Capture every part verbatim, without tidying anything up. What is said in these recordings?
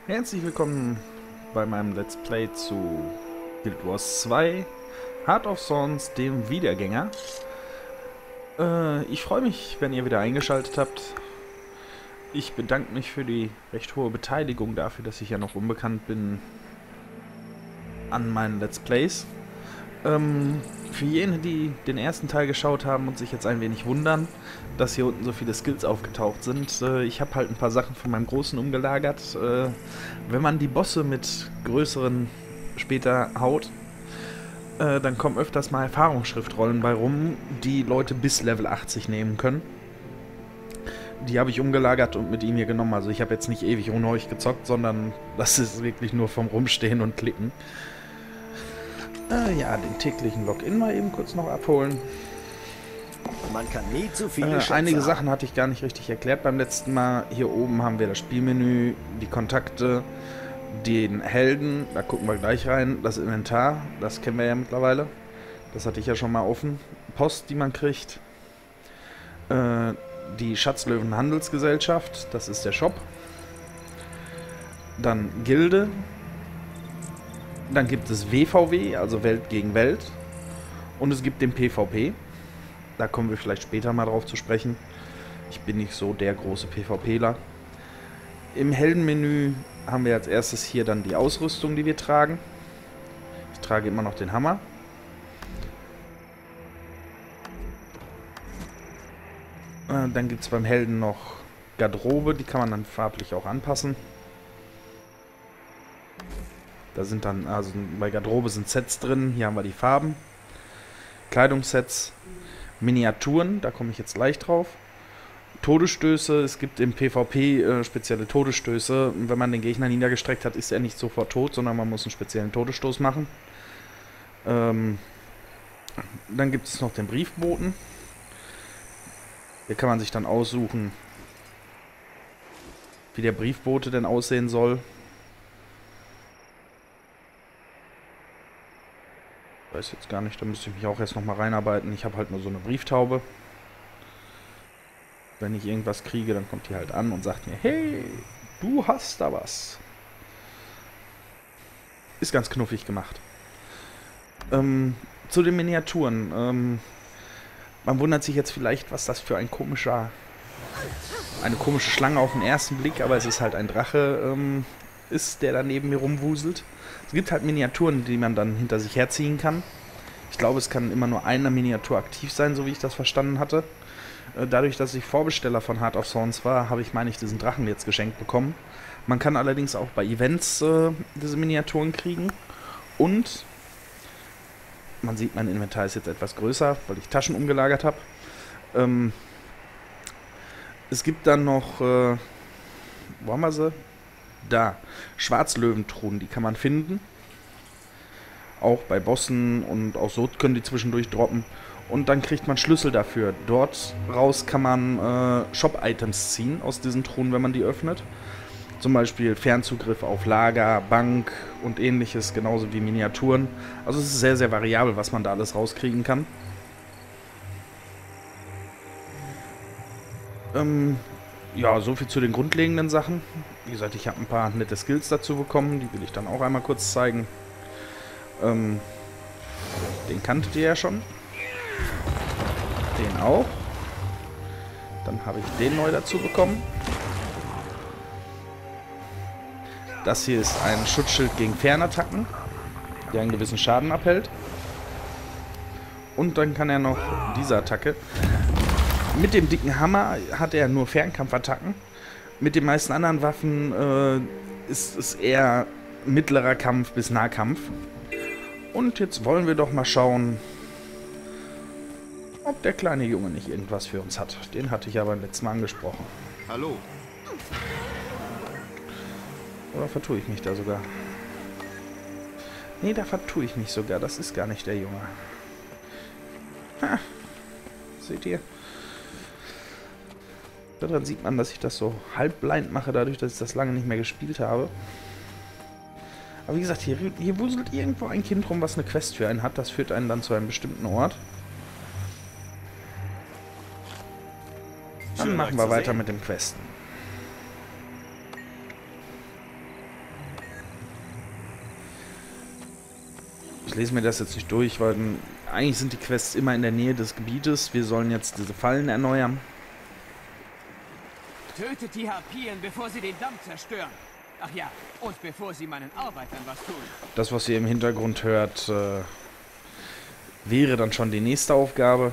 Herzlich willkommen bei meinem Let's Play zu Guild Wars zwei, Heart of Thorns, dem Wiedergänger. Äh, ich freue mich, wenn ihr wieder eingeschaltet habt. Ich bedanke mich für die recht hohe Beteiligung dafür, dass ich ja noch unbekannt bin an meinen Let's Plays. Ähm, für jene, die den ersten Teil geschaut haben und sich jetzt ein wenig wundern, dass hier unten so viele Skills aufgetaucht sind, äh, ich habe halt ein paar Sachen von meinem Großen umgelagert. Äh, wenn man die Bosse mit größeren später haut, äh, dann kommen öfters mal Erfahrungsschriftrollen bei rum, die Leute bis Level achtzig nehmen können. Die habe ich umgelagert und mit ihm hier genommen. Also ich habe jetzt nicht ewig ohne euch gezockt, sondern das ist wirklich nur vom Rumstehen und Klicken. Äh, ja, den täglichen Login mal eben kurz noch abholen. Man kann nie zu viele Äh, Schätze einige haben. Sachen hatte ich gar nicht richtig erklärt beim letzten Mal. Hier oben haben wir das Spielmenü, die Kontakte, den Helden, da gucken wir gleich rein, das Inventar, das kennen wir ja mittlerweile. Das hatte ich ja schon mal offen. Post, die man kriegt. Äh, die Schatzlöwen Handelsgesellschaft, das ist der Shop. Dann Gilde. Dann gibt es W V W, also Welt gegen Welt. Und es gibt den P V P. Da kommen wir vielleicht später mal drauf zu sprechen. Ich bin nicht so der große PvPler. Im Heldenmenü haben wir als erstes hier dann die Ausrüstung, die wir tragen. Ich trage immer noch den Hammer. Äh, dann gibt es beim Helden noch Garderobe, die kann man dann farblich auch anpassen. Da sind dann, also bei Garderobe sind Sets drin, hier haben wir die Farben. Kleidungssets, Miniaturen, da komme ich jetzt gleich drauf. Todesstöße, es gibt im PvP äh, spezielle Todesstöße. Wenn man den Gegner niedergestreckt hat, ist er nicht sofort tot, sondern man muss einen speziellen Todesstoß machen. Ähm, dann gibt es noch den Briefboten. Hier kann man sich dann aussuchen, wie der Briefbote denn aussehen soll. Ich weiß jetzt gar nicht, da müsste ich mich auch erst noch mal reinarbeiten. Ich habe halt nur so eine Brieftaube. Wenn ich irgendwas kriege, dann kommt die halt an und sagt mir, hey, du hast da was. Ist ganz knuffig gemacht. Ähm, zu den Miniaturen. Ähm, man wundert sich jetzt vielleicht, was das für ein komischer, eine komische Schlange auf den ersten Blick, aber es ist halt ein Drache, ähm, ist, der da neben mir rumwuselt. Es gibt halt Miniaturen, die man dann hinter sich herziehen kann. Ich glaube, es kann immer nur eine Miniatur aktiv sein, so wie ich das verstanden hatte. Dadurch, dass ich Vorbesteller von Heart of Thorns war, habe ich, meine ich, diesen Drachen jetzt geschenkt bekommen. Man kann allerdings auch bei Events äh, diese Miniaturen kriegen. Und man sieht, mein Inventar ist jetzt etwas größer, weil ich Taschen umgelagert habe. Ähm, es gibt dann noch, äh, wo haben wir sie? Da, Schwarzlöwentruhen, die kann man finden. Auch bei Bossen und auch so können die zwischendurch droppen. Und dann kriegt man Schlüssel dafür. Dort raus kann man äh, Shop-Items ziehen aus diesen Truhen, wenn man die öffnet. Zum Beispiel Fernzugriff auf Lager, Bank und ähnliches, genauso wie Miniaturen. Also es ist sehr, sehr variabel, was man da alles rauskriegen kann. Ähm, ja, soviel zu den grundlegenden Sachen. Wie gesagt, ich habe ein paar nette Skills dazu bekommen, die will ich dann auch einmal kurz zeigen. Ähm, den kanntet ihr ja schon. Den auch. Dann habe ich den neu dazu bekommen. Das hier ist ein Schutzschild gegen Fernattacken, der einen gewissen Schaden abhält. Und dann kann er noch diese Attacke. Mit dem dicken Hammer hat er nur Fernkampfattacken. Mit den meisten anderen Waffen äh, ist es eher mittlerer Kampf bis Nahkampf. Und jetzt wollen wir doch mal schauen, ob der kleine Junge nicht irgendwas für uns hat. Den hatte ich ja beim letzten Mal angesprochen. Hallo. Oder vertue ich mich da sogar? Nee, da vertue ich mich sogar. Das ist gar nicht der Junge. Ha. Seht ihr? Daran sieht man, dass ich das so halb blind mache, dadurch, dass ich das lange nicht mehr gespielt habe. Aber wie gesagt, hier, hier wuselt irgendwo ein Kind rum, was eine Quest für einen hat. Das führt einen dann zu einem bestimmten Ort. Dann machen wir weiter mit dem Questen. Ich lese mir das jetzt nicht durch, weil eigentlich sind die Quests immer in der Nähe des Gebietes. Wir sollen jetzt diese Fallen erneuern. Tötet die Harpien, bevor sie den Damm zerstören. Ach ja, und bevor sie meinen Arbeitern was tun. Das, was ihr im Hintergrund hört, äh, wäre dann schon die nächste Aufgabe.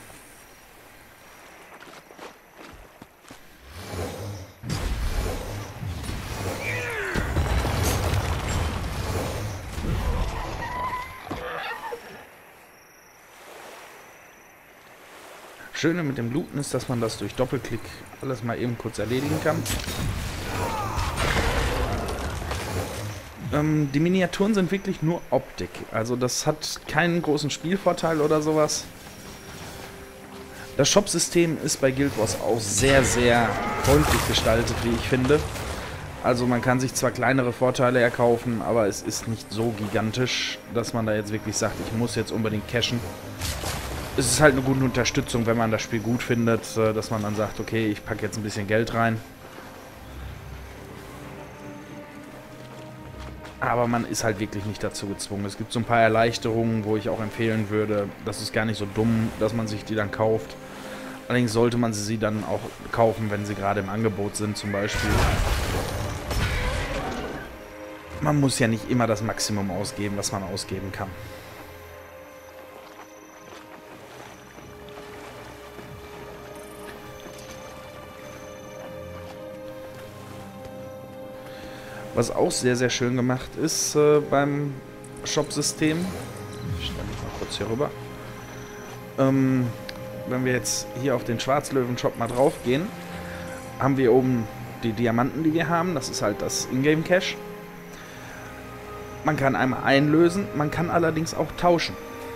Schöne mit dem Looten ist, dass man das durch Doppelklick alles mal eben kurz erledigen kann. Ähm, die Miniaturen sind wirklich nur Optik. Also das hat keinen großen Spielvorteil oder sowas. Das Shop-System ist bei Guild Wars auch sehr, sehr freundlich gestaltet, wie ich finde. Also man kann sich zwar kleinere Vorteile erkaufen, aber es ist nicht so gigantisch, dass man da jetzt wirklich sagt, ich muss jetzt unbedingt cashen. Es ist halt eine gute Unterstützung, wenn man das Spiel gut findet, dass man dann sagt, okay, ich packe jetzt ein bisschen Geld rein. Aber man ist halt wirklich nicht dazu gezwungen. Es gibt so ein paar Erleichterungen, wo ich auch empfehlen würde, das ist gar nicht so dumm, dass man sich die dann kauft. Allerdings sollte man sie dann auch kaufen, wenn sie gerade im Angebot sind zum Beispiel. Man muss ja nicht immer das Maximum ausgeben, was man ausgeben kann. Was auch sehr, sehr schön gemacht ist äh, beim Shop-System. Ich stelle mich mal kurz hier rüber. Ähm, wenn wir jetzt hier auf den Schwarzlöwen-Shop mal drauf gehen, haben wir oben die Diamanten, die wir haben. Das ist halt das Ingame-Cash. Man kann einmal einlösen, man kann allerdings auch tauschen.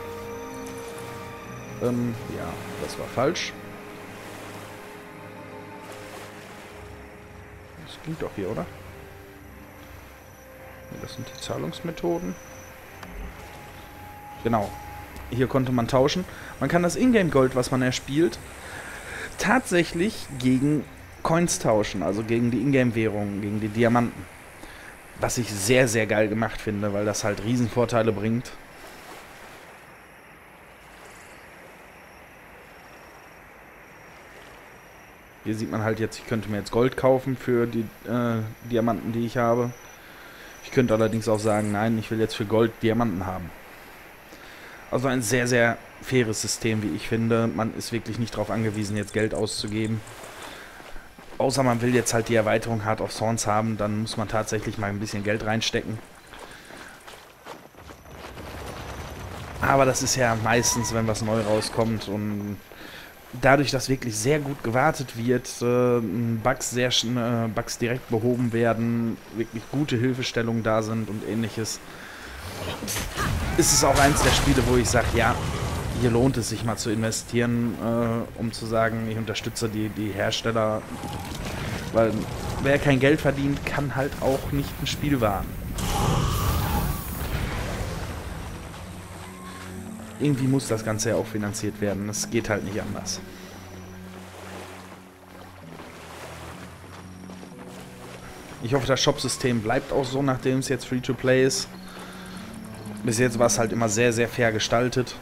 Ähm, ja, das war falsch. Das ging doch hier, oder? Das sind die Zahlungsmethoden. Genau. Hier konnte man tauschen. Man kann das Ingame-Gold, was man erspielt, tatsächlich gegen Coins tauschen. Also gegen die Ingame-Währungen, gegen die Diamanten. Was ich sehr, sehr geil gemacht finde, weil das halt Riesenvorteile bringt. Hier sieht man halt jetzt, ich könnte mir jetzt Gold kaufen für die äh, Diamanten, die ich habe. Ich könnte allerdings auch sagen, nein, ich will jetzt für Gold Diamanten haben. Also ein sehr, sehr faires System, wie ich finde. Man ist wirklich nicht darauf angewiesen, jetzt Geld auszugeben. Außer man will jetzt halt die Erweiterung Heart of Thorns haben, dann muss man tatsächlich mal ein bisschen Geld reinstecken. Aber das ist ja meistens, wenn was neu rauskommt und dadurch, dass wirklich sehr gut gewartet wird, äh, Bugs, sehr, äh, Bugs direkt behoben werden, wirklich gute Hilfestellungen da sind und ähnliches, ist es auch eins der Spiele, wo ich sage, ja, hier lohnt es sich mal zu investieren, äh, um zu sagen, ich unterstütze die, die Hersteller, weil wer kein Geld verdient, kann halt auch nicht ein Spiel wahren. Irgendwie muss das Ganze ja auch finanziert werden. Das geht halt nicht anders. Ich hoffe, das Shop-System bleibt auch so, nachdem es jetzt Free-to-Play ist. Bis jetzt war es halt immer sehr, sehr fair gestaltet.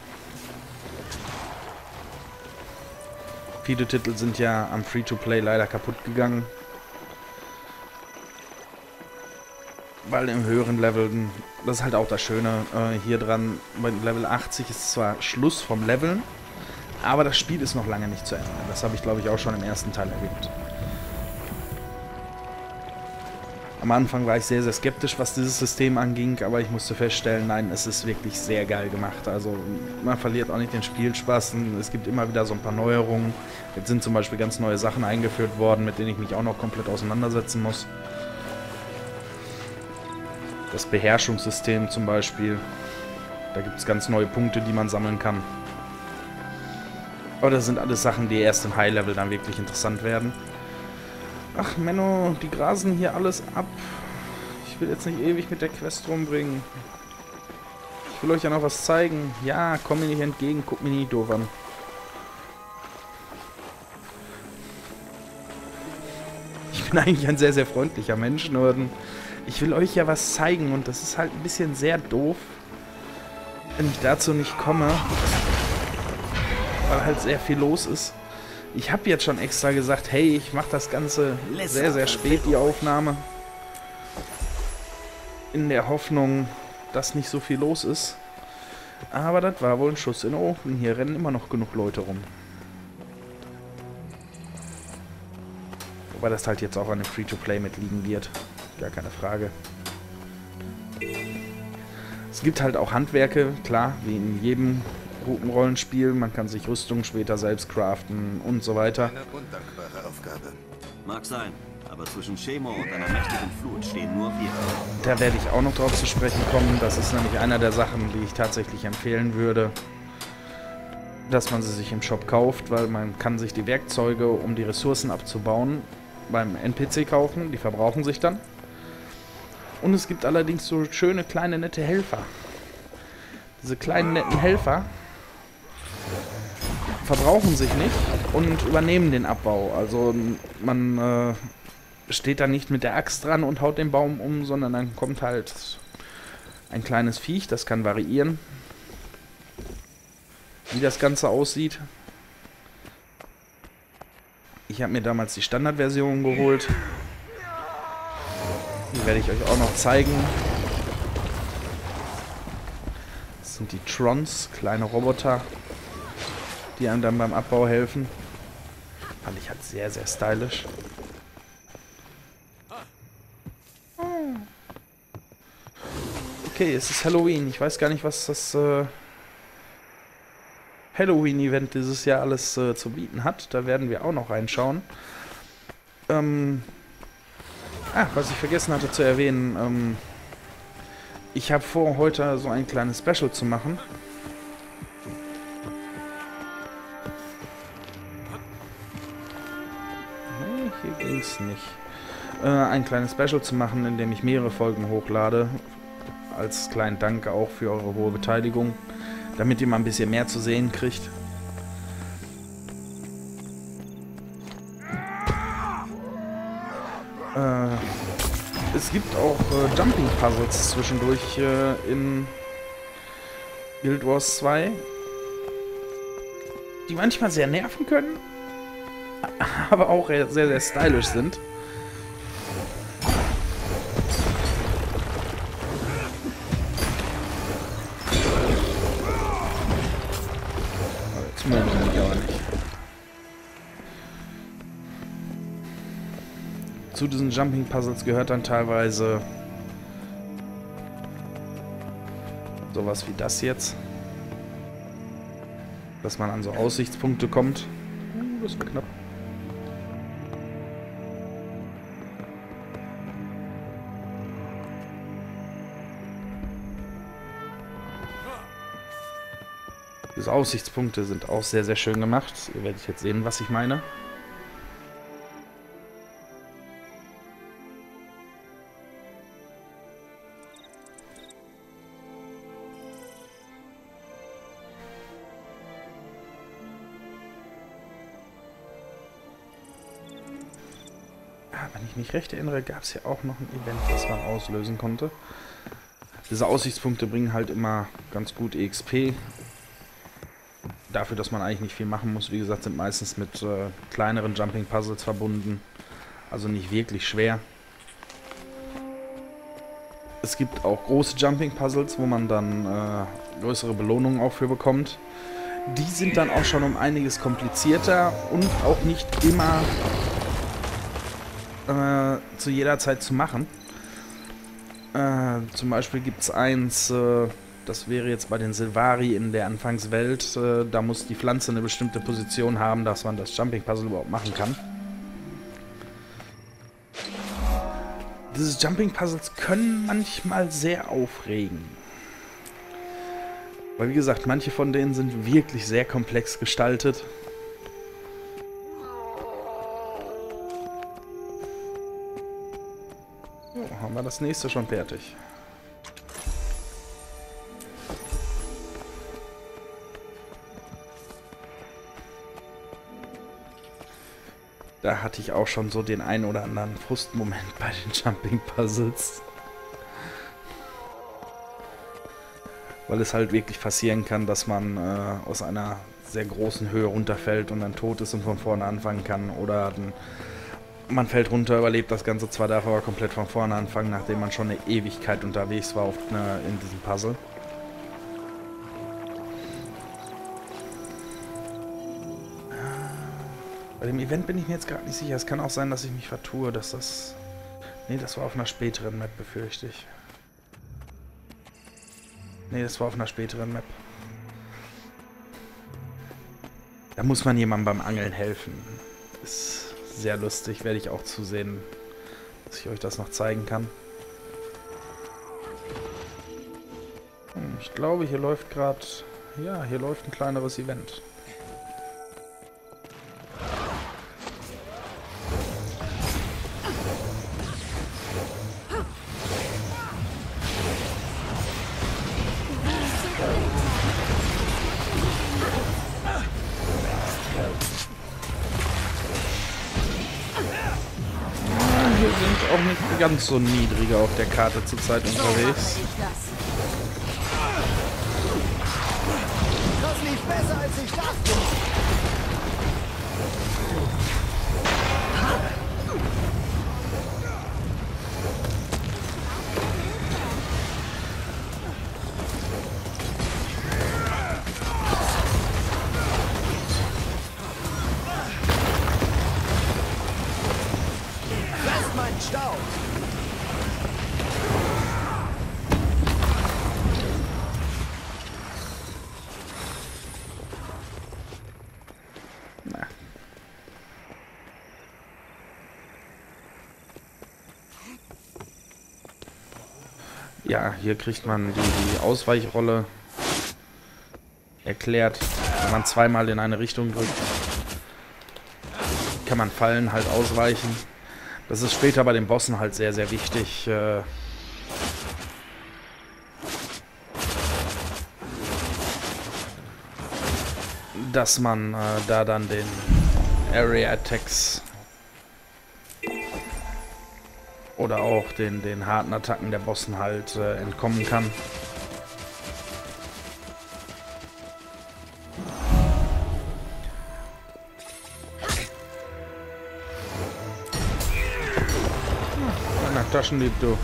Viele Titel sind ja am Free-to-Play leider kaputt gegangen. Weil im höheren Level, das ist halt auch das Schöne äh, hier dran, bei Level achtzig ist zwar Schluss vom Leveln, aber das Spiel ist noch lange nicht zu Ende. Das habe ich, glaube ich, auch schon im ersten Teil erwähnt. Am Anfang war ich sehr, sehr skeptisch, was dieses System anging, aber ich musste feststellen, nein, es ist wirklich sehr geil gemacht. Also man verliert auch nicht den Spielspaß, es gibt immer wieder so ein paar Neuerungen. Jetzt sind zum Beispiel ganz neue Sachen eingeführt worden, mit denen ich mich auch noch komplett auseinandersetzen muss. Das Beherrschungssystem zum Beispiel. Da gibt es ganz neue Punkte, die man sammeln kann. Aber das sind alles Sachen, die erst im High-Level dann wirklich interessant werden. Ach, Menno, die grasen hier alles ab. Ich will jetzt nicht ewig mit der Quest rumbringen. Ich will euch ja noch was zeigen. Ja, komm mir nicht entgegen, guck mir nicht doof an. Ich bin eigentlich ein sehr, sehr freundlicher Mensch, nur ich will euch ja was zeigen und das ist halt ein bisschen sehr doof, wenn ich dazu nicht komme, weil halt sehr viel los ist. Ich habe jetzt schon extra gesagt, hey, ich mache das Ganze sehr, sehr spät, die Aufnahme. In der Hoffnung, dass nicht so viel los ist. Aber das war wohl ein Schuss in den Ofen. Hier rennen immer noch genug Leute rum. Wobei das halt jetzt auch an dem Free-to-Play mitliegen wird. Gar keine Frage. Es gibt halt auch Handwerke, klar, wie in jedem Gruppenrollenspiel. Man kann sich Rüstungen später selbst craften und so weiter. Eine undankbare Aufgabe. Mag sein, aber zwischen Shemo und einer mächtigen Flut stehen nur wir. Da werde ich auch noch drauf zu sprechen kommen. Das ist nämlich einer der Sachen, die ich tatsächlich empfehlen würde, dass man sie sich im Shop kauft, weil man kann sich die Werkzeuge, um die Ressourcen abzubauen, beim N P C kaufen. Die verbrauchen sich dann. Und es gibt allerdings so schöne, kleine, nette Helfer. Diese kleinen, netten Helfer verbrauchen sich nicht und übernehmen den Abbau. Also man äh, steht da nicht mit der Axt dran und haut den Baum um, sondern dann kommt halt ein kleines Viech. Das kann variieren, wie das Ganze aussieht. Ich habe mir damals die Standardversion geholt. Die werde ich euch auch noch zeigen. Das sind die Trons, kleine Roboter, die einem dann beim Abbau helfen. Fand ich halt sehr, sehr stylisch. Okay, es ist Halloween. Ich weiß gar nicht, was das äh, Halloween-Event dieses Jahr alles äh, zu bieten hat. Da werden wir auch noch reinschauen. Ähm... Ah, was ich vergessen hatte zu erwähnen, ähm, ich habe vor, heute so ein kleines Special zu machen. Nee, hier ging's nicht. Äh, ein kleines Special zu machen, in dem ich mehrere Folgen hochlade. Als kleinen Dank auch für eure hohe Beteiligung, damit ihr mal ein bisschen mehr zu sehen kriegt. Äh, es gibt auch äh, Jumping Puzzles zwischendurch äh, in Guild Wars zwei, die manchmal sehr nerven können, aber auch sehr, sehr stylisch sind. Jetzt mögen sie mich aber nicht. Zu diesen Jumping Puzzles gehört dann teilweise sowas wie das jetzt, dass man an so Aussichtspunkte kommt. Uh, das war knapp. Diese Aussichtspunkte sind auch sehr, sehr schön gemacht. Ihr werdet jetzt sehen, was ich meine. Wenn ich mich recht erinnere, gab es ja auch noch ein Event, das man auslösen konnte. Diese Aussichtspunkte bringen halt immer ganz gut E X P. Dafür, dass man eigentlich nicht viel machen muss. Wie gesagt, sind meistens mit äh, kleineren Jumping Puzzles verbunden. Also nicht wirklich schwer. Es gibt auch große Jumping Puzzles, wo man dann äh, größere Belohnungen auch für bekommt. Die sind dann auch schon um einiges komplizierter und auch nicht immer Äh, zu jeder Zeit zu machen. Äh, zum Beispiel gibt es eins, äh, das wäre jetzt bei den Silvari in der Anfangswelt. Äh, da muss die Pflanze eine bestimmte Position haben, dass man das Jumping Puzzle überhaupt machen kann. Diese Jumping Puzzles können manchmal sehr aufregen. Weil wie gesagt, manche von denen sind wirklich sehr komplex gestaltet. So, haben wir das nächste schon fertig. Da hatte ich auch schon so den einen oder anderen Frustmoment bei den Jumping Puzzles. weil es halt wirklich passieren kann, dass man äh, aus einer sehr großen Höhe runterfällt und dann tot ist und von vorne anfangen kann. Oder dann, man fällt runter, überlebt das Ganze zwar, darf aber komplett von vorne anfangen, nachdem man schon eine Ewigkeit unterwegs war auf eine, in diesem Puzzle. Bei dem Event bin ich mir jetzt gerade nicht sicher. Es kann auch sein, dass ich mich vertue, dass das... Ne, das war auf einer späteren Map, befürchte ich. Ne, das war auf einer späteren Map. Da muss man jemandem beim Angeln helfen. Ist sehr lustig, werde ich auch zusehen, dass ich euch das noch zeigen kann. Hm, ich glaube, hier läuft gerade... Ja, hier läuft ein kleineres Event. Wir sind auch nicht ganz so niedrige auf der Karte zurzeit unterwegs. Das lief besser als ich dachte. Lass meinen Staub. Na. Ja, hier kriegt man die, die Ausweichrolle erklärt. Wenn man zweimal in eine Richtung drückt, kann man Fallen halt ausweichen. Das ist später bei den Bossen halt sehr, sehr wichtig. Äh dass man äh, da dann den Area Attacks oder auch den, den harten Attacken der Bossen halt äh, entkommen kann. Na, Taschendieb, du.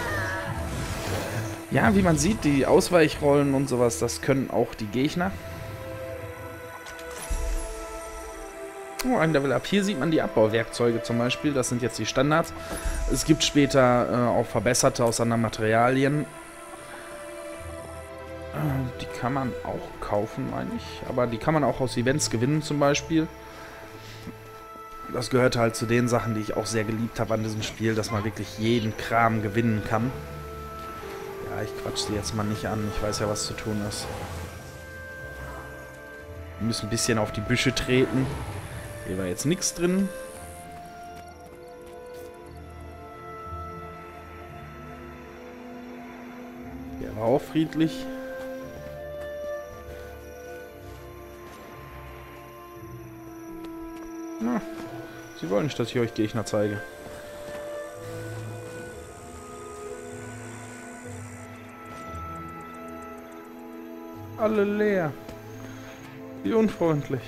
Ja, wie man sieht, die Ausweichrollen und sowas, das können auch die Gegner. Oh, ein Level Up. Hier sieht man die Abbauwerkzeuge zum Beispiel. Das sind jetzt die Standards. Es gibt später äh, auch verbesserte aus anderen Materialien. Äh, die kann man auch kaufen, meine ich. Aber die kann man auch aus Events gewinnen zum Beispiel. Das gehört halt zu den Sachen, die ich auch sehr geliebt habe an diesem Spiel, dass man wirklich jeden Kram gewinnen kann. Ja, ich quatsch sie jetzt mal nicht an. Ich weiß ja, was zu tun ist. Wir müssen ein bisschen auf die Büsche treten. Hier war jetzt nichts drin. Der war auch friedlich. Na, Sie wollen nicht, dass ich euch Gegner zeige. Alle leer. Wie unfreundlich.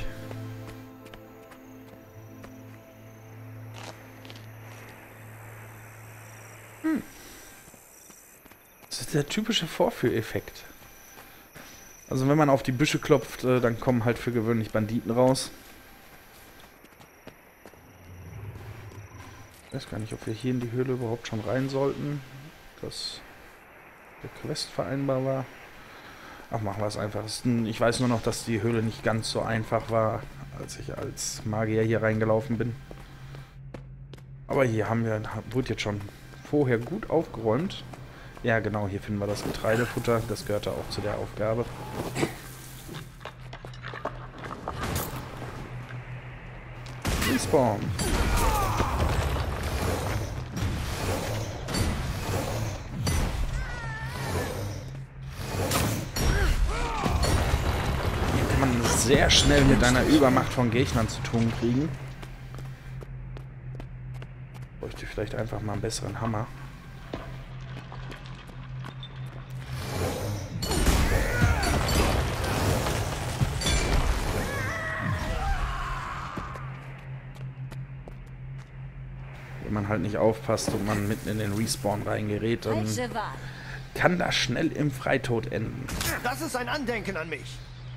Das ist der typische Vorführeffekt. Also wenn man auf die Büsche klopft, äh, dann kommen halt für gewöhnlich Banditen raus. Ich weiß gar nicht, ob wir hier in die Höhle überhaupt schon rein sollten. Dass der Quest vereinbar war. Ach, machen wir es einfach. Ich weiß nur noch, dass die Höhle nicht ganz so einfach war, als ich als Magier hier reingelaufen bin. Aber hier haben wir, wurde jetzt schon vorher gut aufgeräumt. Ja, genau, hier finden wir das Getreidefutter. Das gehörte auch zu der Aufgabe. Respawn. Hier kann man sehr schnell mit einer Übermacht von Gegnern zu tun kriegen. Bräuchte vielleicht einfach mal einen besseren Hammer. man halt nicht aufpasst und man mitten in den Respawn reingerät, dann Falsche Wahl. kann das schnell im Freitod enden. Das ist ein Andenken an mich.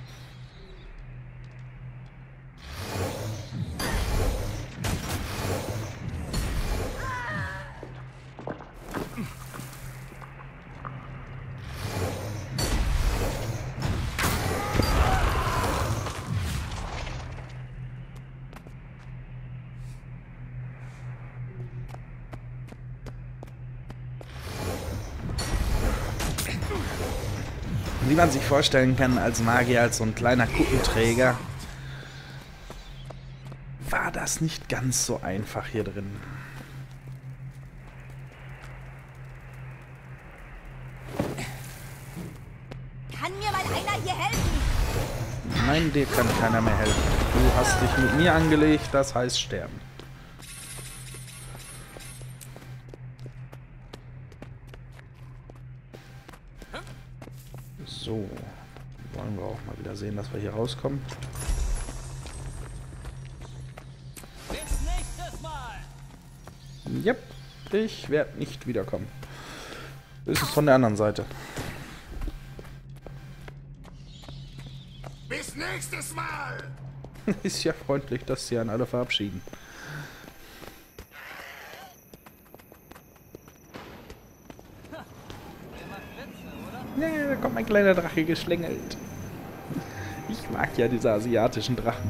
Wie man sich vorstellen kann, als Magier, als so ein kleiner Kuttenträger, war das nicht ganz so einfach hier drin. Kann mir mal einer hier helfen? Nein, dir kann keiner mehr helfen. Du hast dich mit mir angelegt, das heißt sterben. So, wollen wir auch mal wieder sehen, dass wir hier rauskommen. Bis nächstes Mal! Yep, ich werde nicht wiederkommen. Das ist von der anderen Seite. Bis nächstes Mal! Ist ja freundlich, dass sie an alle verabschieden. Ja, da kommt mein kleiner Drache geschlängelt. Ich mag ja diese asiatischen Drachen.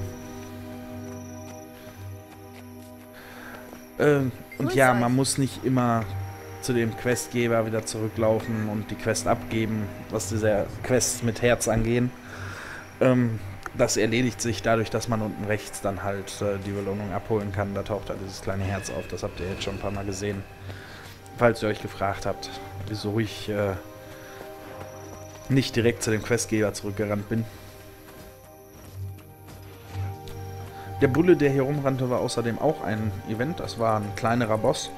Ähm, und ja, man muss nicht immer zu dem Questgeber wieder zurücklaufen und die Quest abgeben, was diese Quests mit Herz angehen. Ähm, das erledigt sich dadurch, dass man unten rechts dann halt äh, die Belohnung abholen kann. Da taucht halt dieses kleine Herz auf. Das habt ihr jetzt schon ein paar Mal gesehen. Falls ihr euch gefragt habt, wieso ich äh, nicht direkt zu dem Questgeber zurückgerannt bin. Der Bulle, der hier rumrannte, war außerdem auch ein Event. Das war ein kleinerer Boss.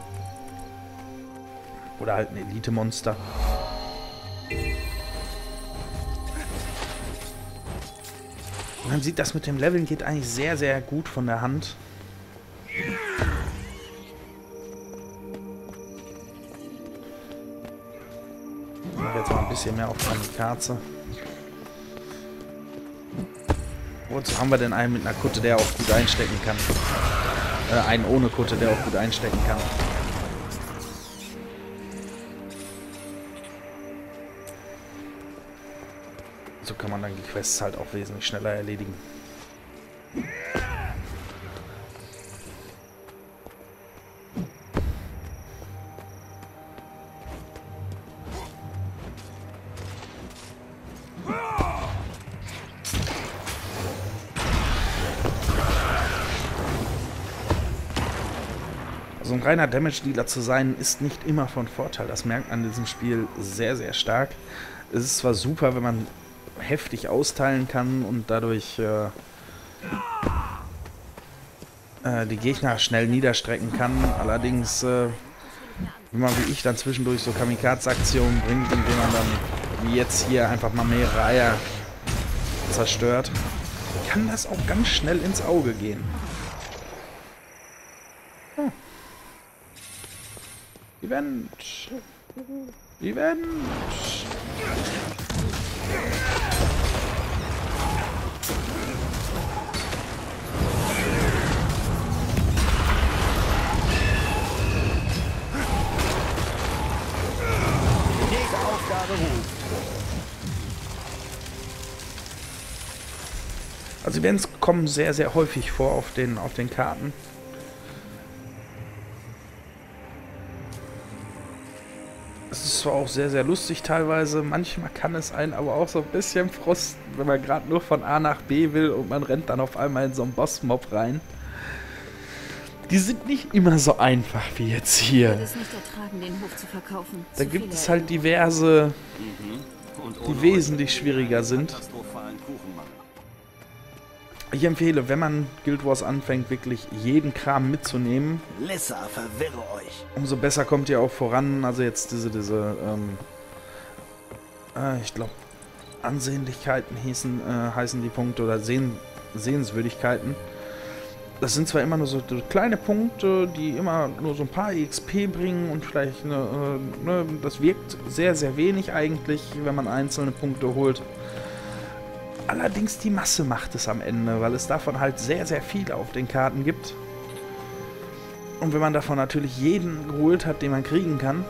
Oder halt ein Elite-Monster. Man sieht, das mit dem Leveln geht eigentlich sehr, sehr gut von der Hand. Ich mache jetzt mal ein bisschen mehr auf Kamikaze. Wozu haben wir denn einen mit einer Kutte, der auch gut einstecken kann? Äh, einen ohne Kutte, der auch gut einstecken kann. So kann man dann die Quests halt auch wesentlich schneller erledigen. So ein reiner Damage-Dealer zu sein, ist nicht immer von Vorteil. Das merkt man in diesem Spiel sehr, sehr stark. Es ist zwar super, wenn man heftig austeilen kann und dadurch äh, äh, die Gegner schnell niederstrecken kann. Allerdings, äh, wenn man wie ich dann zwischendurch so Kamikaze-Aktionen bringt, indem man dann, wie jetzt hier, einfach mal mehrere Eier zerstört, kann das auch ganz schnell ins Auge gehen. Hm. Event. Event. Diese Aufgabe ruft. Also Events kommen sehr, sehr häufig vor auf den, auf den Karten. Es ist zwar auch sehr, sehr lustig teilweise, manchmal kann es einen aber auch so ein bisschen frusten, wenn man gerade nur von A nach B will und man rennt dann auf einmal in so einen Boss-Mob rein. Die sind nicht immer so einfach wie jetzt hier. Ich würde es nicht ertragen, den Hof zu verkaufen. Da Zu gibt viele es halt diverse, Mhm. Und die ohne wesentlich euch schwieriger sind. katastrophalen Kuchenmann. Ich empfehle, wenn man Guild Wars anfängt, wirklich jeden Kram mitzunehmen. Lissa, verwirre euch. Umso besser kommt ihr auch voran. Also jetzt diese, diese, ähm, äh, ich glaube, Ansehnlichkeiten hießen, äh, heißen die Punkte oder Sehen, Sehenswürdigkeiten. Das sind zwar immer nur so kleine Punkte, die immer nur so ein paar E X P bringen und vielleicht, eine, äh, ne, das wirkt sehr, sehr wenig eigentlich, wenn man einzelne Punkte holt. Allerdings die Masse macht es am Ende, weil es davon halt sehr, sehr viele auf den Karten gibt. Und wenn man davon natürlich jeden geholt hat, den man kriegen kann,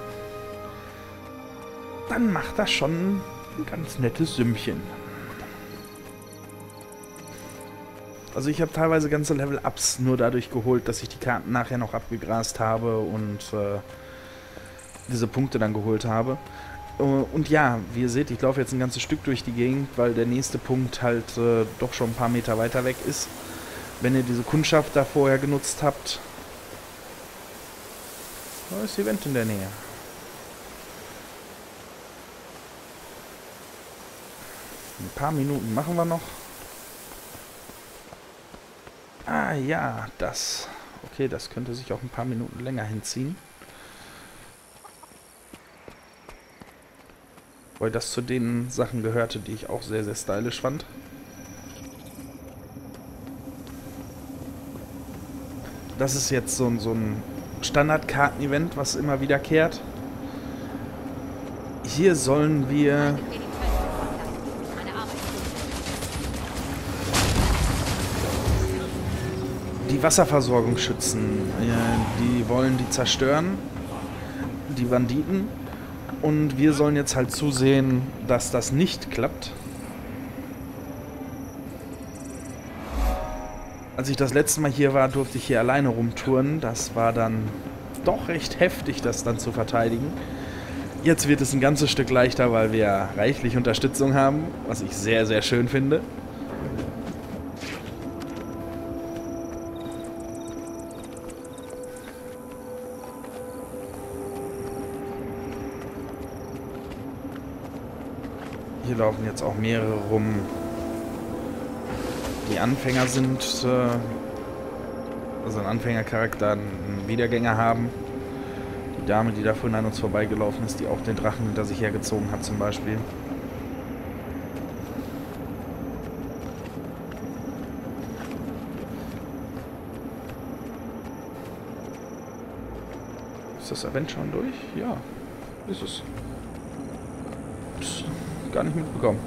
dann macht das schon ein ganz nettes Sümmchen. Also ich habe teilweise ganze Level-Ups nur dadurch geholt, dass ich die Karten nachher noch abgegrast habe und äh, diese Punkte dann geholt habe. Uh, und ja, wie ihr seht, ich laufe jetzt ein ganzes Stück durch die Gegend, weil der nächste Punkt halt äh, doch schon ein paar Meter weiter weg ist. Wenn ihr diese Kundschaft da vorher genutzt habt, da ist Event in der Nähe. Ein paar Minuten machen wir noch. Ah ja, das. Okay, das könnte sich auch ein paar Minuten länger hinziehen. Weil das zu den Sachen gehörte, die ich auch sehr, sehr stylisch fand. Das ist jetzt so, so ein Standardkarten-Event, was immer wiederkehrt. Hier sollen wir... die Wasserversorgung schützen. Die wollen die zerstören, die Banditen. Und wir sollen jetzt halt zusehen, dass das nicht klappt. Als ich das letzte Mal hier war, durfte ich hier alleine rumtouren. Das war dann doch recht heftig, das dann zu verteidigen. Jetzt wird es ein ganzes Stück leichter, weil wir reichlich Unterstützung haben, was ich sehr, sehr schön finde. Hier laufen jetzt auch mehrere rum, die Anfänger sind, äh, also einen Anfängercharakter, einen Wiedergänger haben. Die Dame, die da vorhin an uns vorbeigelaufen ist, die auch den Drachen hinter sich hergezogen hat zum Beispiel. Ist das Event schon durch? Ja, ist es. Gar nicht mitbekommen.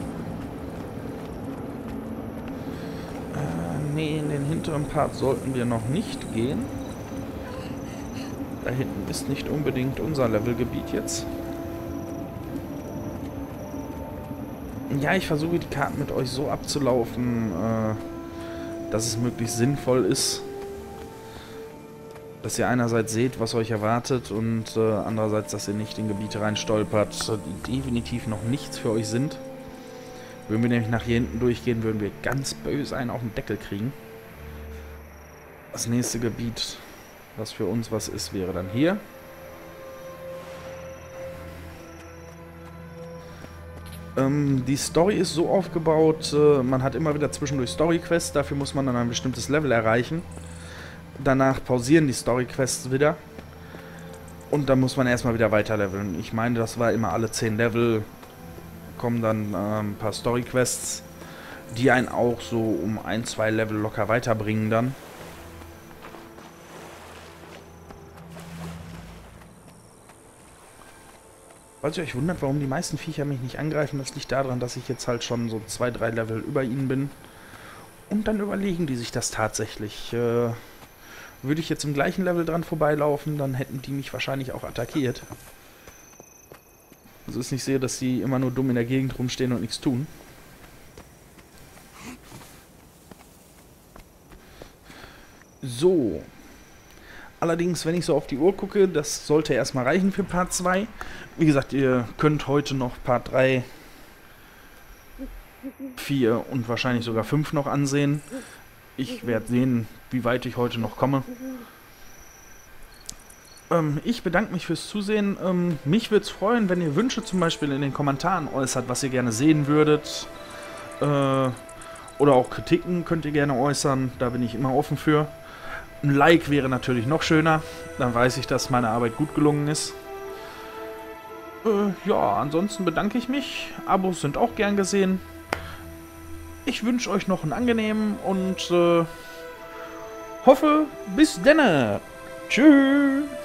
Äh, nee, in den hinteren Part sollten wir noch nicht gehen. Da hinten ist nicht unbedingt unser Levelgebiet jetzt. Ja, ich versuche die Karten mit euch so abzulaufen, äh, dass es möglichst sinnvoll ist. Dass ihr einerseits seht, was euch erwartet und äh, andererseits, dass ihr nicht in Gebiete rein stolpert, die definitiv noch nichts für euch sind. Würden wir nämlich nach hier hinten durchgehen, würden wir ganz böse einen auf den Deckel kriegen. Das nächste Gebiet, was für uns was ist, wäre dann hier. Ähm, die Story ist so aufgebaut, äh, man hat immer wieder zwischendurch Story-Quests, dafür muss man dann ein bestimmtes Level erreichen. Danach pausieren die Story-Quests wieder. Und dann muss man erstmal wieder weiter leveln. Ich meine, das war immer alle zehn Level. Kommen dann äh, ein paar Story-Quests, die einen auch so um ein, zwei Level locker weiterbringen dann. Falls ihr euch wundert, warum die meisten Viecher mich nicht angreifen, das liegt daran, dass ich jetzt halt schon so zwei, drei Level über ihnen bin. Und dann überlegen die sich das tatsächlich. Äh, Würde ich jetzt im gleichen Level dran vorbeilaufen, dann hätten die mich wahrscheinlich auch attackiert. Also ist nicht so, dass die immer nur dumm in der Gegend rumstehen und nichts tun. So. Allerdings, wenn ich so auf die Uhr gucke, das sollte erstmal reichen für Part zwei. Wie gesagt, ihr könnt heute noch Part drei, vier und wahrscheinlich sogar fünf noch ansehen. Ich werde sehen, wie weit ich heute noch komme. Ähm, ich bedanke mich fürs Zusehen. Ähm, mich würde es freuen, wenn ihr Wünsche zum Beispiel in den Kommentaren äußert, was ihr gerne sehen würdet. Äh, oder auch Kritiken könnt ihr gerne äußern. Da bin ich immer offen für. Ein Like wäre natürlich noch schöner. Dann weiß ich, dass meine Arbeit gut gelungen ist. Äh, ja, ansonsten bedanke ich mich. Abos sind auch gern gesehen. Ich wünsche euch noch einen angenehmen und äh, hoffe, bis denne. Tschüss.